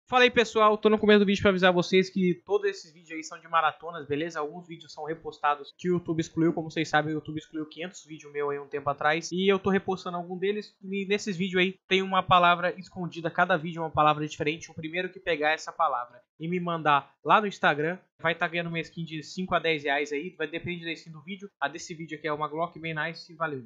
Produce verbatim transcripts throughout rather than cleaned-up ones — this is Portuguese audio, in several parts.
Fala aí pessoal, tô no começo do vídeo para avisar vocês que todos esses vídeos aí são de maratonas, beleza? Alguns vídeos são repostados que o YouTube excluiu, como vocês sabem, o YouTube excluiu quinhentos vídeos meu aí um tempo atrás. E eu tô repostando algum deles, e nesses vídeos aí tem uma palavra escondida, cada vídeo é uma palavra diferente. O primeiro que pegar essa palavra e me mandar lá no Instagram vai estar tá ganhando uma skin de cinco a dez reais aí, vai depender da skin do vídeo. A desse vídeo aqui é uma Glock bem nice, valeu!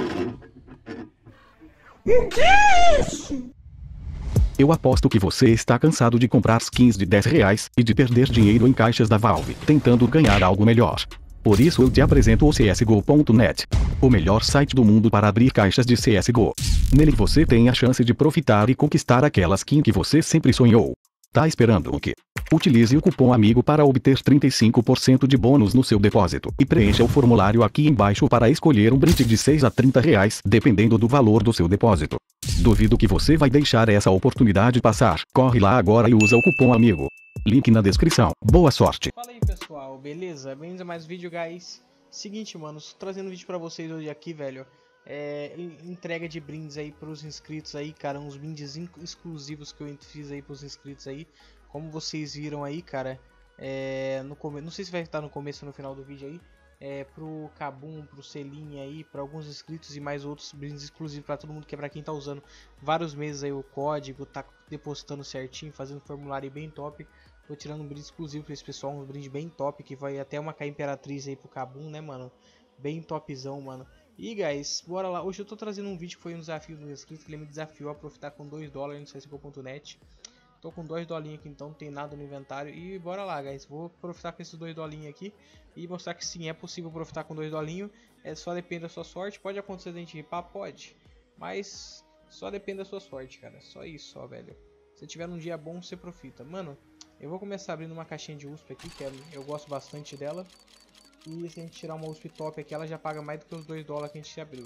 O que é isso? Eu aposto que você está cansado de comprar skins de dez reais e de perder dinheiro em caixas da Valve, tentando ganhar algo melhor. Por isso eu te apresento o C S G O ponto net, o melhor site do mundo para abrir caixas de C S G O. Nele você tem a chance de profitar e conquistar aquela skin que você sempre sonhou. Tá esperando o quê? Utilize o cupom AMIGO para obter trinta e cinco por cento de bônus no seu depósito e preencha o formulário aqui embaixo para escolher um brinde de seis a trinta reais, dependendo do valor do seu depósito. Duvido que você vai deixar essa oportunidade passar. Corre lá agora e usa o cupom AMIGO. Link na descrição. Boa sorte. Fala aí pessoal, beleza? Bem-vindos a mais um vídeo, guys. Seguinte, mano, tô trazendo um vídeo pra vocês hoje aqui, velho. É, entrega de brindes aí pros inscritos aí, cara. Uns brindes exclusivos que eu fiz aí pros inscritos aí. Como vocês viram aí, cara, é, no come... não sei se vai estar no começo ou no final do vídeo aí. É, pro Kabum, pro Selinha aí, para alguns inscritos e mais outros brindes exclusivos para todo mundo, que é para quem tá usando vários meses aí o código, tá depositando certinho, fazendo formulário bem top. Tô tirando um brinde exclusivo para esse pessoal, um brinde bem top, que vai até uma K Imperatriz aí pro Kabum, né, mano? Bem topzão, mano. E, guys, bora lá. Hoje eu tô trazendo um vídeo que foi um desafio dos inscritos, que ele me desafiou a profitar com dois dólares no C S G O ponto net. Tô com dois dolinhos aqui, então não tem nada no inventário. E bora lá, guys. Vou profitar com esses dois dolinhos aqui e mostrar que sim, é possível profitar com dois dolinhos. É só depende da sua sorte. Pode acontecer de a gente ripar? Pode. Mas só depende da sua sorte, cara. Só isso, ó, velho. Se tiver um dia bom, você profita. Mano, eu vou começar abrindo uma caixinha de U S P aqui, que é, eu gosto bastante dela. E se a gente tirar uma U S P top aqui, ela já paga mais do que os dois dólares que a gente abriu.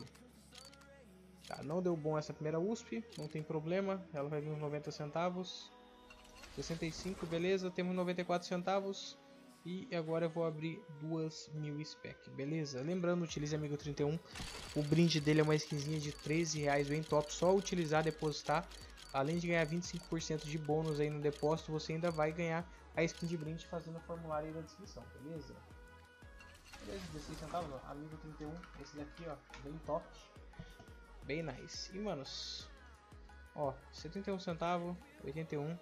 Tá, não deu bom essa primeira U S P, não tem problema. Ela vai vir uns noventa centavos. sessenta e cinco, beleza, temos noventa e quatro centavos. E agora eu vou abrir duas mil spec, beleza? Lembrando, utilize Amigo trinta e um. O brinde dele é uma skinzinha de treze reais, bem top. Só utilizar, depositar. Além de ganhar vinte e cinco por cento de bônus aí no depósito, você ainda vai ganhar a skin de brinde fazendo o formulário aí da descrição, beleza? Beleza, dezesseis centavos, ó. Amigo trinta e um, esse daqui, ó, bem top. Bem nice. E, manos, ó, setenta e um centavos, oitenta e um.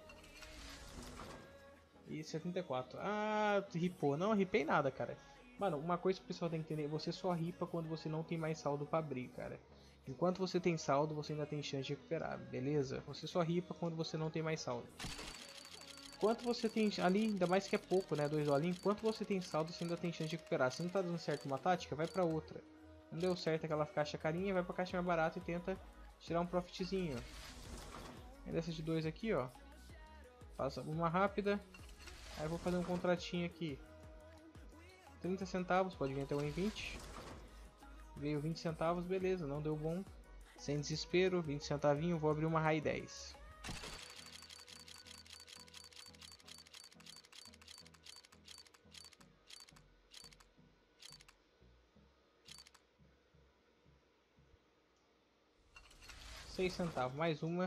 E setenta e quatro. Ah, ripou. Não, ripei nada, cara. Mano, uma coisa que o pessoal tem que entender. Você só ripa quando você não tem mais saldo pra abrir, cara. Enquanto você tem saldo, você ainda tem chance de recuperar, beleza? Você só ripa quando você não tem mais saldo. Enquanto você tem ali, ainda mais que é pouco, né? Dois dolinhos. Enquanto você tem saldo, você ainda tem chance de recuperar. Se não tá dando certo uma tática, vai pra outra. Não deu certo aquela caixa carinha, vai pra caixa mais barata e tenta tirar um profitzinho. Dessa de dois aqui, ó. Passa uma rápida. Aí eu vou fazer um contratinho aqui. trinta centavos, pode vir até um em vinte. Veio vinte centavos, beleza, não deu bom. Sem desespero, vinte centavinho, vou abrir uma high dez. seis centavos, mais uma.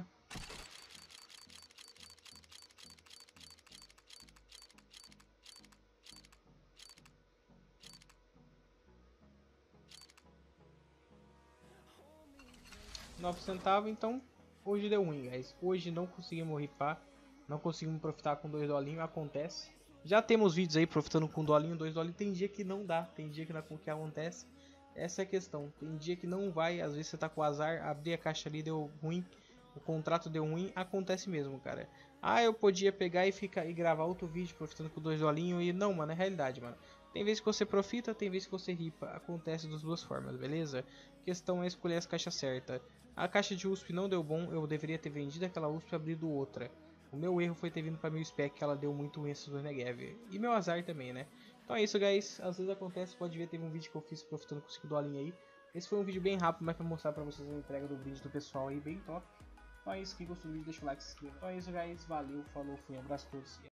nove centavos, então hoje deu ruim, guys. Hoje não conseguimos ripar, não conseguimos profitar com dois dolinhos, acontece. Já temos vídeos aí profitando com dolinho, dois dolinhos. Tem dia que não dá, tem dia que não que acontece. Essa é a questão. Tem dia que não vai, às vezes você tá com azar, abrir a caixa ali deu ruim, o contrato deu ruim, acontece mesmo, cara. Ah, eu podia pegar e ficar e gravar outro vídeo profitando com dois dolinhos e não, mano, é realidade, mano. Tem vezes que você profita, tem vezes que você ripa. Acontece das duas formas, beleza? A questão é escolher as caixas certas. A caixa de U S P não deu bom, eu deveria ter vendido aquela U S P e abrido outra. O meu erro foi ter vindo para mil spec, que ela deu muito ruim essas duas Negev. E meu azar também, né? Então é isso, guys. Às vezes acontece, pode ver, teve um vídeo que eu fiz profitando com cinco dolinhos aí. Esse foi um vídeo bem rápido, mas para mostrar para vocês a entrega do brinde do pessoal aí, bem top. Então é isso, quem gostou do vídeo deixa o like, se inscreva. Então é isso, guys. Valeu, falou, fui, um abraço a todos.